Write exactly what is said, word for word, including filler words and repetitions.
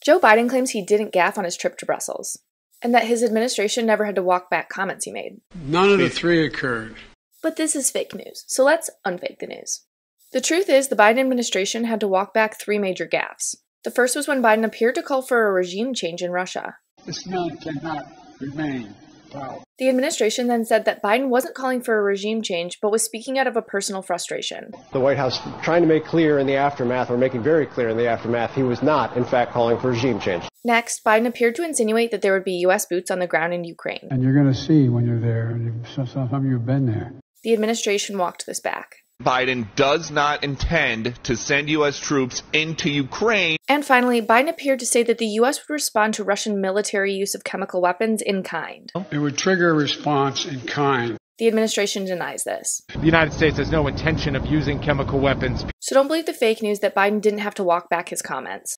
Joe Biden claims he didn't gaffe on his trip to Brussels, and that his administration never had to walk back comments he made. None of the three occurred. But this is fake news, so let's unfake the news. The truth is, the Biden administration had to walk back three major gaffes. The first was when Biden appeared to call for a regime change in Russia. This man cannot remain power. The administration then said that Biden wasn't calling for a regime change, but was speaking out of a personal frustration. The White House trying to make clear in the aftermath, or making very clear in the aftermath, he was not, in fact, calling for regime change. Next, Biden appeared to insinuate that there would be U S boots on the ground in Ukraine. And you're going to see when you're there, and some of you have been there. The administration walked this back. Biden does not intend to send U S troops into Ukraine. And finally, Biden appeared to say that the U S would respond to Russian military use of chemical weapons in kind. It would trigger a response in kind. The administration denies this. The United States has no intention of using chemical weapons. So don't believe the fake news that Biden didn't have to walk back his comments.